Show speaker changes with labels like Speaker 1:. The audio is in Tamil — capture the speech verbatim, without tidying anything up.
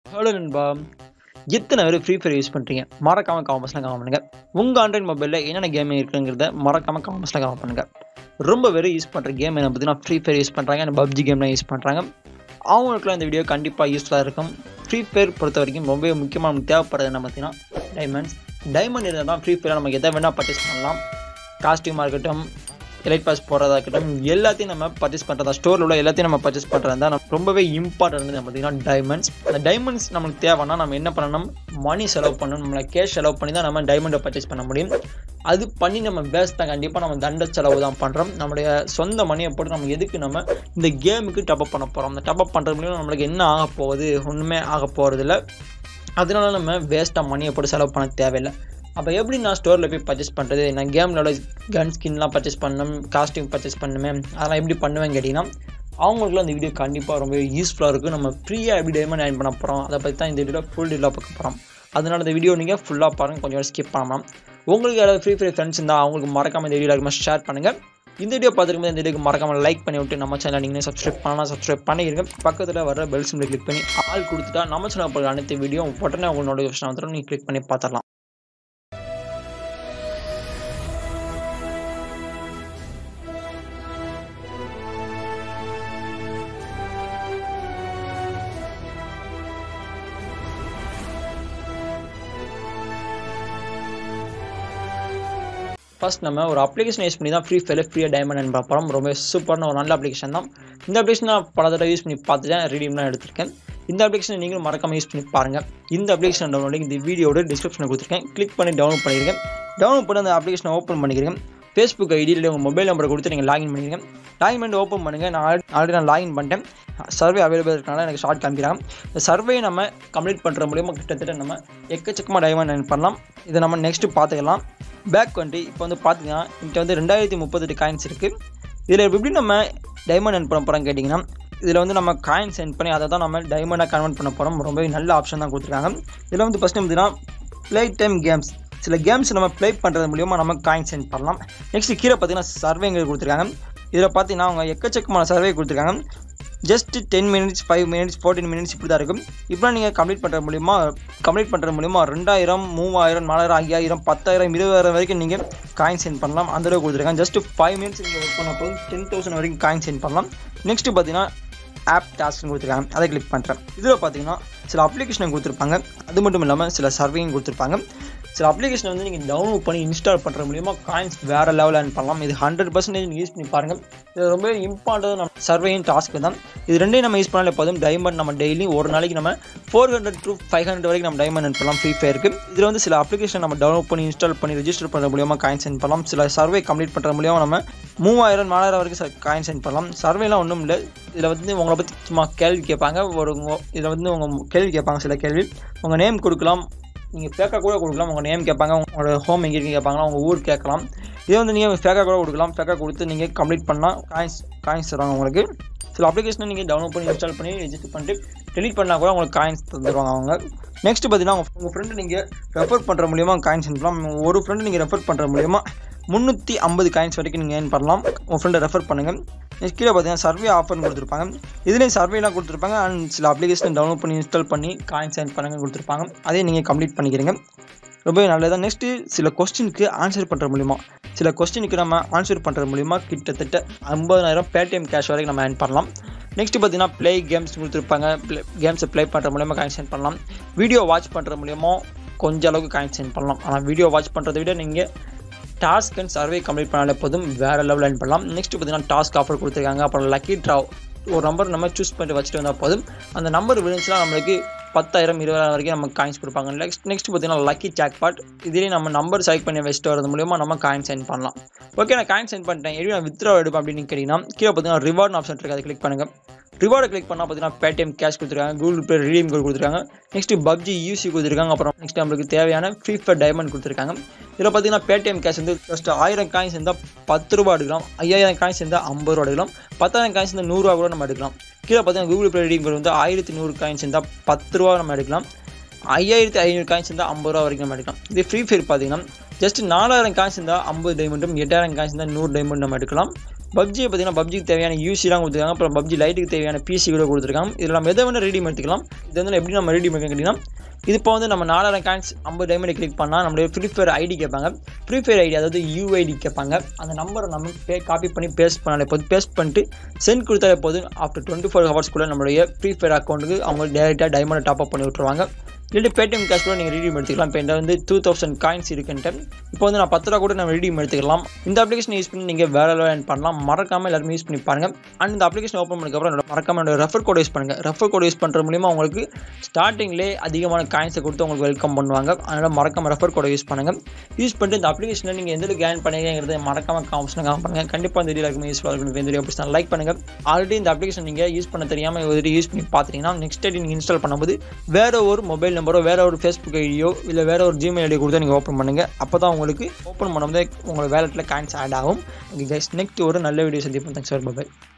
Speaker 1: ஹலோ நண்பா, எத்தனை பேர் ஃப்ரீ ஃபயர் யூஸ் பண்ணுறீங்க? மறக்காமல் காமெண்ட்ஸில் கமெண்ட் பண்ணுங்கள். உங்கள் ஆண்ட்ராய்ட் மொபைலில் என்னென்ன கேம் இருக்குங்கிறத மறக்காமல் காமெண்ட்ஸில் கமெண்ட் பண்ணுங்கள். ரொம்ப பேர் யூஸ் பண்ணுற கேம் என்ன பார்த்தீங்கன்னா ஃப்ரீ ஃபயர் யூஸ் பண்ணுறாங்க, அந்த பப்ஜி கேம்லாம் யூஸ் பண்ணுறாங்க. அவங்களுக்குலாம் இந்த வீடியோ கண்டிப்பாக யூஸ்ஃபுல்லாக இருக்கும். ஃப்ரீ ஃபயர் பொறுத்த வரைக்கும் ரொம்ப முக்கியமாக நமக்கு தேவைப்படுறது என்ன பார்த்தீங்கன்னா டைமண்ட்ஸ். டைமண்ட் இருந்தால் தான் ஃப்ரீ ஃபயரில் நமக்கு எதை வேணால் பர்ச்சேஸ் பண்ணலாம். காஸ்டியூமாக இருக்கட்டும், எலைட் பாஸ் போடுறதா இருக்கட்டும், எல்லாத்தையும் நம்ம பர்ச்சேஸ் பண்ணுறதா, ஸ்டோரில் உள்ள எல்லாத்தையும் நம்ம பர்ச்சேஸ் பண்ணுறது தான் ரொம்பவே இம்பார்ட்டன்ட் பார்த்தீங்கன்னா டைமண்ட்ஸ். அந்த டைமண்ட்ஸ் நமக்கு தேவைன்னா நம்ம என்ன பண்ணணும், மணி செலவு பண்ணணும். நம்மளை கேஷ் செலவு பண்ணி தான் நம்ம டைமண்டை பர்ச்சேஸ் பண்ண முடியும். அது பண்ணி நம்ம வேஸ்ட் தான், கண்டிப்பாக நம்ம தண்ட செலவு தான் பண்ணுறோம். நம்மளுடைய சொந்த மணியை போட்டு நம்ம எதுக்கு நம்ம இந்த கேமுக்கு டப்அப் பண்ண போகிறோம். அந்த டப்அப் பண்ணுறது மூலியம் நம்மளுக்கு என்ன ஆக போகுது, ஒன்றுமே ஆக போகிறது இல்லை. அதனால நம்ம வேஸ்ட்டாக மணியை போட்டு செலவு பண்ண தேவையில்லை. அப்போ எப்படி நான் ஸ்டோரில் போய் பர்ச்சேஸ் பண்ணுறது, நான் கேமில் கன் ஸ்கின்லாம் பர்ச்சேஸ் பண்ணணும், காஸ்டியூம் பர்ச்சேஸ் பண்ணுமே, அதெல்லாம் எப்படி பண்ணுவேன்னு கேட்டிங்கன்னா அவங்களுக்குலாம் இந்த வீடியோ கண்டிப்பாக ரொம்ப யூஸ்ஃபுல்லாக இருக்கும். நம்ம ஃப்ரீயாக எப்படி டைமண்ட் ஆட் பண்ண போகிறோம், அதை பற்றி தான் இந்த வீடியோ ஃபுல் டீலாக பார்க்க போகிறோம். அதனால் இந்த வீடியோ நீங்கள் ஃபுல்லாக பாருங்கள், கொஞ்சம் ஸ்கிப் பண்ணலாம். உங்களுக்கு யாராவது ஃப்ரீ ஃபயர் ஃப்ரெண்ட்ஸ் இருந்தால் அவங்களுக்கு மறக்காமல் இந்த வீடியோ இருக்குமா ஷேர் பண்ணுங்கள். இந்த வீடியோ பார்த்துருக்கும்போது இந்த வீடியோக்கு மறக்காமல் லைக் பண்ணி விட்டு நம்ம சேனல் நீங்கள் சப்ஸ்கிரைப் பண்ணலாம், சப்ஸ்கிரைப் பண்ணிடுங்க. பக்கத்தில் வர பெல் சிம்பிளை கிளிக் பண்ணி ஆள் கொடுத்துட்டா நம்ம சேனல் போகிற அனைத்து வீடியோ உடனே உங்கள் நோட்டிஃபிகேஷன் வந்துடும், நீங்கள் கிளிக் பண்ணி பார்த்துடலாம். ஃபர்ஸ்ட் நம்ம ஒரு அப்ளிகேஷன் யூஸ் பண்ணி தான் ஃப்ரீ ஃபயரில் ஃப்ரீயாக டைமண்ட் அண்ட் பார்ப்போம். ரொம்ப சூப்பரான ஒரு நல்ல அப்ளிகேஷன் தான். இந்த அப்ளிகேஷன் நான் பல தடவை யூஸ் பண்ணி பார்த்துட்டேன், ரீடிம்லாம் எடுத்திருக்கேன். இந்த அப்ளிகேஷனை நீங்களும் மறக்காமல் யூஸ் பண்ணி பாருங்கள். இந்த அப்ளிகேஷன் டவுன்லோடிங் இந்த வீடியோட டிஸ்கிரிப்ஷனில் கொடுத்துருக்கேன், கிளிக் பண்ணி டவுன்லோட் பண்ணியிருக்கேன். டவுன்லோட் பண்ணி அந்த அப்ளிகேஷனை ஓப்பன் பண்ணிக்கிறேன். ஃபேஸ்புக் ஐடியில் உங்கள் மொபைல் நம்பரை கொடுத்து நீங்கள் லாகின் பண்ணிக்கிறேன். லாகின் பண்ணி ஓப்பன் பண்ணுங்கள். நான் ஆல்ரெடி நான் லாகின் பண்ணிட்டேன். சர்வே அவைலபிள் இருக்கனால எனக்கு ஷார்ட் காமிக்கிறாங்க. இந்த சர்வே நம்ம கம்ப்ளீட் பண்ணுற மூலியமாக கிட்டத்தட்ட நம்ம எக்கச்சக்கமாக டைமண்ட் அர்ன் பண்ணலாம். இதை நம்ம நெக்ஸ்ட்டு பார்த்துக்கலாம். பேக் வந்துட்டு இப்போ வந்து பார்த்தீங்கன்னா இங்கே வந்து ரெண்டாயிரத்தி முப்பத்தெட்டு காயின்ஸ் இருக்குது. இதில் எப்படி நம்ம டைமண்ட் அர்ன் பண்ண போகிறோம் கேட்டிங்கன்னா, இதில் வந்து நம்ம காயின் சென்ட் பண்ணி அதை தான் நம்ம டைமண்டாக கன்வெர்ட் பண்ண போகிறோம். ரொம்பவே நல்ல ஆப்ஷன் தான் கொடுத்துருக்காங்க. இதில் வந்து ஃபஸ்ட்டு பார்த்தீங்கன்னா ப்ளே டைம் கேம்ஸ், சில கேம்ஸ் நம்ம ப்ளே பண்ணுறது மூலியமாக நம்ம காயின் சென்ட் பண்ணலாம். நெக்ஸ்ட் கீழே பார்த்தீங்கன்னா சர்வேங்க கொடுத்துருக்காங்க. இதில் பார்த்தீங்கன்னா அவங்க எக்கச்சக்கமான சர்வே கொடுத்துருக்காங்க. Just ten minutes five minutes fourteen minutes இப்படி தான் இருக்கும். இப்போ நீங்கள் கம்ப்ளீட் பண்ணுற மூலிமா கம்ப்ளீட் பண்ணுற மூலிமா ரெண்டாயிரம் மூவாயிரம் நாலாயிரம் ஐயாயிரம் பத்தாயிரம் இருபதாயிரம் வரைக்கும் நீங்கள் காயின் சென்ட் பண்ணலாம். அந்தளவுக்கு கொடுத்துருக்காங்க. ஜஸ்ட் ஃபைவ் மினிட்ஸ் நீங்கள் ஒர்க் பண்ண போதும் டென் தௌசண்ட் வரைக்கும் காயின் சென்ட் பண்ணலாம். நெக்ஸ்ட்டு பார்த்தீங்கன்னா ஆப் டாஸ்க்னு கொடுத்துருக்காங்க, அதை கிளிக் பண்ணுறேன். இதில் பார்த்தீங்கன்னா சில அப்ளிகேஷனை கொடுத்துருப்பாங்க, அது மட்டும் இல்லாமல் சில சர்வேயும் கொடுத்துருப்பாங்க. சில அப்ளிகேஷனை வந்து நீங்கள் டவுன்லோட் பண்ணி இன்ஸ்டால் பண்ணுற மூலிமா காயின்ஸ் வேறு லெவலில் ஏர்ன் பண்ணலாம். இது ஹண்ட்ரட் பர்சன்டேஜ் நீங்கள் யூஸ் பண்ணி பாருங்கள். இது ரொம்ப இம்பார்ட்டன்ட் நம்ம சர்வேயும் டாஸ்க்கு தான். இது ரெண்டையும் நம்ம யூஸ் பண்ணாலே போதும் டைமண்ட் நம்ம டெய்லி ஒரு நாளைக்கு நம்ம four hundred to five hundred வரைக்கும் நம்ம டைமண்ட் ஏர்ன் பண்ணலாம் ஃப்ரீ ஃபயருக்கு. இதில் வந்து சில அப்ளிகேஷன் நம்ம டவுன்லோட் பண்ணி இன்ஸ்டால் பண்ணி ரெஜிஸ்டர் பண்ணுற மூலியமாக காயின் சென்ட் பண்ணலாம். சில சர்வே கம்ப்ளீட் பண்ணுற மூலியமாக நம்ம மூவாயிரம் நாலாயிரம் வரைக்கும் காயின் சென்ட் பண்ணலாம். சர்வேலாம் ஒன்றும் இல்லை. இதில் வந்து உங்களை பற்றி சும்மா கேள்வி கேட்பாங்க. ஒரு இதில் வந்து உங்கள் கேள்வி கேட்பாங்க. சில கேள்வி உங்கள் நேம் கொடுக்கலாம், நீங்கள் ஃபேக்காக கூட கொடுக்கலாம். உங்கள் நேம் கேட்பாங்க, உங்களோட ஹோம் எங்கே இருக்குன்னு கேட்பாங்களா, உங்கள் ஊர் கேட்கலாம். இதே வந்து நீங்கள் ஃபேக்காக கூட கொடுக்கலாம். ஃபேக்காக கொடுத்து நீங்கள் கம்ப்ளீட் பண்ணால் காயின்ஸ் காயின்ஸ் தருவாங்க உங்களுக்கு. சில அப்ளிகேஷனை நீங்கள் டவுன்லோட் பண்ணி இன்ஸ்டால் பண்ணி ரெஜிஸ்டர் பண்ணிட்டு டெலிட் பண்ணால் கூட உங்களுக்கு காயின்ஸ் தந்துடுவாங்க அவங்க. நெக்ஸ்ட் பார்த்தீங்கன்னா உங்கள் உங்கள் ஃப்ரெண்டு நீங்கள் ரெஃபர் பண்ணுற மூலியமாக காயின்ஸ் பண்ணலாம். ஒரு ஃப்ரெண்டு நீங்கள் ரெஃபர் பண்ணுற மூலியமாக முந்நூற்றி ஐம்பது காயின்ஸ் வரைக்கும் நீங்கள் ஏர்ன் பண்ணலாம். உங்கள் ஃப்ரெண்டை ரெஃபர் பண்ணுங்கள். நெக்ஸ்ட் கீழே பார்த்தீங்கன்னா சர்வே ஆஃபர்னு கொடுத்துருப்பாங்க. இதுலேயும் சர்வேலாம் கொடுத்துருப்பாங்க. அண்ட் சில அப்ளிகேஷன் டவுன்லோட் பண்ணி இன்ஸ்டால் பண்ணி காயின்ஸ் ஏர்ன் பண்ணுங்க கொடுத்துருப்பாங்க. அதே நீங்கள் கம்ப்ளீட் பண்ணிக்கிறீங்க, ரொம்பவே நல்லதான். நெக்ஸ்ட்டு சில கொஸ்டினுக்கு ஆன்சர் பண்ணுற மூலிமா சில கொஸ்டினுக்கு நம்ம ஆன்சர் பண்ணுற மூலிமா கிட்டத்தட்ட ஐம்பதாயிரம் பேடிஎம் கேஷ் வரைக்கும் நம்ம ஏர்ன் பண்ணலாம். நெக்ஸ்ட்டு பார்த்தீங்கன்னா ப்ளே கேம்ஸ் கொடுத்துருப்பாங்க. ப்ளே கேம்ஸை ப்ளே பண்ணுற மூலிமா காயின்ஸ் ஏர்ன் பண்ணலாம். வீடியோ வாட்ச் பண்ணுற மூலிமா கொஞ்சம் அளவுக்கு காயின்ஸ் ஏர்ன் பண்ணலாம். ஆனால் வீடியோ வாட்ச் பண்ணுறதை விட நீங்கள் டாஸ்க் அண்ட் சர்வே கம்ப்ளீட் பண்ணாலே போதும் வேறு லெவலில் ஏர்ன் பண்ணலாம். நெக்ஸ்ட் பார்த்தீங்கன்னா டாஸ்க் ஆஃபர் கொடுத்துருக்காங்க. அப்புறம் லக்கி ட்ரா ஒரு நம்பர் நம்ம சூஸ் பண்ணிட்டு வச்சுட்டு வந்தால் போதும், அந்த நம்பர் விழுந்துச்சுன்னா நம்மளுக்கு பத்தாயிரம் இருபதாயிரம் வரைக்கும் நம்ம காயின்ஸ் கொடுப்பாங்க. நெக்ஸ்ட் நெக்ஸ்ட் பார்த்தீங்கன்னா லக்கி ஜாக்பாட். இதிலேயே நம்ம நம்பர் செலக்ட் பண்ணி வச்சுட்டு வரது மூலிமா நம்ம காயின்ஸ் சென்ட் பண்ணலாம். ஓகே, நான் காயின் சென்ட் பண்ணிட்டேன். எப்படி நான் வித்ரா எடுப்பேன் அப்படின்னு கேட்டிங்கன்னா கீழே பார்த்தீங்கன்னா ரிவார்ட் ஆப்ஷன் இருக்குது, அதை கிளிக் பண்ணுங்கள். ரிவார்டை கிளிக் பண்ணால் பார்த்தீங்கன்னா பேடிஎம் கேஷ் கொடுத்துருக்காங்க, கூகுள் பே ரீடீம் கோட் கொடுத்துருக்காங்க. நெக்ஸ்ட்டு பப்ஜி யூசி கொடுத்துருக்காங்க. அப்புறம் நெக்ஸ்ட் நம்மளுக்கு தேவையான ஃப்ரீ ஃபயர் டைமண்ட் கொடுத்துருக்காங்க. இதில் பார்த்தீங்கன்னா பேடிஎம் கேஷ் வந்து ஃபஸ்ட்டு ஆயிரம் காயின்ஸ் இருந்தால் பத்து ரூபா எடுக்கலாம், ஐயாயிரம் காயின்ஸ் இருந்தால் ஐம்பது ரூபா எடுக்கலாம், பத்தாயிரம் காயின்ஸ் இருந்தால் நூறுரூவா கூட நம்ம எடுக்கலாம். கீழே பார்த்தீங்கன்னா கூகுள் பே ரீடீம் கோட் வந்து ஆயிரத்தி நூறு காயின்ஸ் இருந்தால் பத்து ரூபா நம்ம எடுக்கலாம், ஐயாயிரத்தி ஐநூறு காயின்ஸ் இருந்தால் ஐம்பது ரூபா வரைக்கும் நம்ம எடுக்கலாம். இதே ஃப்ரீ ஃபயர் பார்த்தீங்கன்னா ஜஸ்ட் நாலாயிரம் காயின்ஸ் இருந்தால் ஐம்பது டைமண்டும், எட்டாயிரம் காயின்ஸ் இருந்தால் நூறு டைமண்ட் நம்ம எடுக்கலாம். பப்ஜியை பார்த்தீங்கன்னா பப்ஜிக்கு தேவையான யூசிலாம் கொடுத்துருக்காங்க. அப்புறம் பப்ஜி லைட்டுக்கு தேவையான பிசி கூட கொடுத்துருக்காங்க. இதில் நம்ம எதை வேணால் ரீடீம் எடுத்துக்கலாம். இதை இது வந்து எப்படி நம்ம ரெடி பண்ணி கேட்டிங்கன்னா இது இப்போ வந்து நம்ம நாலாயிரம் காயின்ஸ் ஐம்பது டைமண்ட் கிளிக் பண்ணால் நம்மளுடைய ஃப்ரீ ஃபயர் ஐடி கேட்பாங்க ஃப்ரீ ஃபயர் ஐடி அதாவது யூஐடி கேட்பாங்க அந்த நம்பரை நம்ம பே காப்பி பண்ணி பேஸ்ட் பண்ணாலே போதும் பேஸ்ட் பண்ணிட்டு சென்ட் கொடுத்தாலே போதும் ஆஃப்டர் டுவெண்ட்டி ஃபோர் ஹவர்ஸ்க்குள்ளே நம்மளுடைய ஃப்ரீ ஃபயர் அக்கௌண்ட்டுக்கு அவங்க டேரெக்டாக டைமண்ட் டாப் அப் பண்ணி விட்டுருவாங்க இல்லை பேடிஎம் கேஷ் கூட நீங்கள் ரீடீம் எடுத்துக்கலாம் இப்போ வந்து டூ தௌசண்ட் காயின்ஸ் இருக்குன்ட்டு இப்போ வந்து நான் பத்து ரூபா கூட நம்ம ரீடீம் எடுத்துக்கலாம் இந்த அப்ளிகேஷன் யூஸ் பண்ணி நீங்கள் வேற லெவல் பண்ணலாம் மறக்காமல் எல்லாருமே யூஸ் பண்ணி பாருங்கள் அண்ட் இந்த அப்ளிகேஷன் ஓப்பன் பண்ணதுக்கப்புறம் மறக்காம என்னோட ரெஃபர் கோட் யூஸ் பண்ணுங்கள் ரெஃபர் கோட் யூஸ் பண்ணுறது மூலிமா உங்களுக்கு ஸ்டார்டிங்லேயே அதிகமான காயின்ஸை கொடுத்து உங்களுக்கு வெல்கம் பண்ணுவாங்க அதனால் மறக்காம ரெஃபர் கோட் யூஸ் பண்ணுங்கள் யூஸ் பண்ணிட்டு இந்த அப்ளிகேஷனில் நீங்கள் எந்த கேன் பண்ணிங்கிறது மறக்காம காமிஷன் காம பண்ணுங்கள் கண்டிப்பாக இந்த வீடியோ எல்லாருமே யூஸ்ஃபுல்லாக இருக்கும் இந்த வீடியோ பிடிச்சா லைக் பண்ணுங்கள் ஆல்ரெடி இந்த அப்ளிகேஷன் நீங்கள் யூஸ் பண்ண தெரியாமல் ஒரு யூஸ் பண்ணி பார்த்துட்டீங்கன்னா நெக்ஸ்ட் டைம் நீங்கள் இன்ஸ்டால் பண்ணும்போது வேற ஒரு மொபைல் நம்பரோ வேற ஒரு ஃபேஸ்புக் ஐடியோ இல்லை வேற ஒரு ஜிமெயில் ஐடி கொடுத்தா நீங்கள் ஓப்பன் பண்ணுங்கள் அப்போ தான் உங்களுக்கு ஓப்பன் பண்ணும்போது உங்களோட வேலெட்டில் காயின்ஸ் ஆட் ஆகும் ஓகே கைஸ் நெக்ஸ்ட் ஒரு நல்ல வீடியோ சந்திப்போம் தேங்க்ஸ் ஃபார் பை